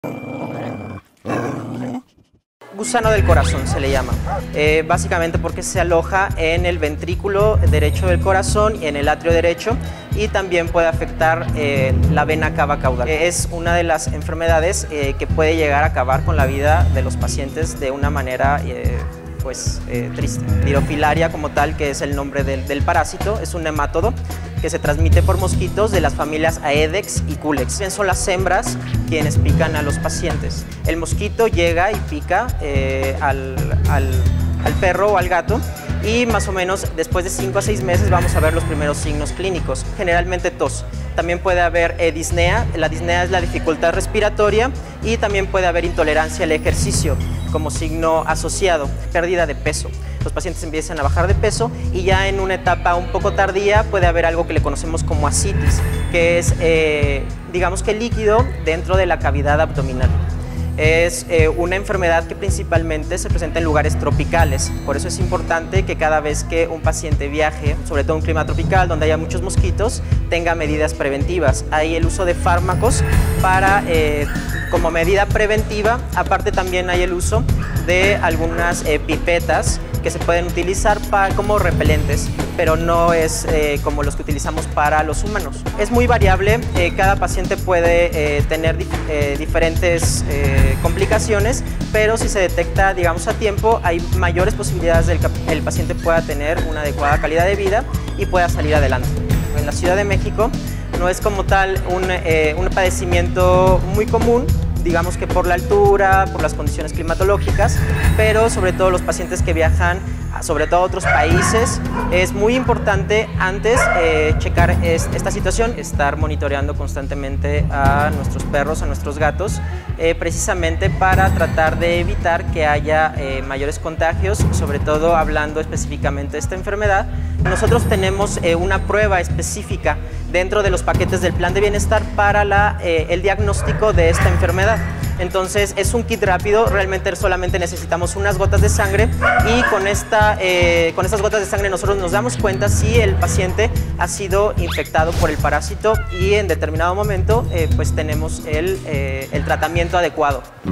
Gusano del corazón se le llama, básicamente porque se aloja en el ventrículo derecho del corazón y en el atrio derecho, y también puede afectar la vena cava caudal. Es una de las enfermedades que puede llegar a acabar con la vida de los pacientes de una manera triste. Dirofilaria como tal, que es el nombre del parásito, es un nemátodo que se transmite por mosquitos de las familias Aedex y Culex. Son las hembras quienes pican a los pacientes. El mosquito llega y pica al perro o al gato, y más o menos después de 5 a 6 meses vamos a ver los primeros signos clínicos, generalmente tos. También puede haber disnea. La disnea es la dificultad respiratoria, y también puede haber intolerancia al ejercicio como signo asociado, pérdida de peso. Los pacientes empiezan a bajar de peso, y ya en una etapa un poco tardía puede haber algo que le conocemos como ascitis, que es, digamos que líquido dentro de la cavidad abdominal. Es una enfermedad que principalmente se presenta en lugares tropicales. Por eso es importante que cada vez que un paciente viaje, sobre todo en un clima tropical donde haya muchos mosquitos, tenga medidas preventivas. Hay el uso de fármacos como medida preventiva. Aparte, también hay el uso de algunas pipetas que se pueden utilizar como repelentes, pero no es como los que utilizamos para los humanos. Es muy variable, cada paciente puede tener diferentes complicaciones, pero si se detecta, digamos, a tiempo, hay mayores posibilidades de que el paciente pueda tener una adecuada calidad de vida y pueda salir adelante. En la Ciudad de México no es como tal un padecimiento muy común, digamos que por la altura, por las condiciones climatológicas, pero sobre todo los pacientes que viajan, sobre todo a otros países, es muy importante antes checar esta situación, estar monitoreando constantemente a nuestros perros, a nuestros gatos, precisamente para tratar de evitar que haya mayores contagios, sobre todo hablando específicamente de esta enfermedad. Nosotros tenemos una prueba específica dentro de los paquetes del plan de bienestar para el diagnóstico de esta enfermedad. Entonces es un kit rápido, realmente solamente necesitamos unas gotas de sangre, y con estas gotas de sangre nosotros nos damos cuenta si el paciente ha sido infectado por el parásito, y en determinado momento pues tenemos el tratamiento adecuado.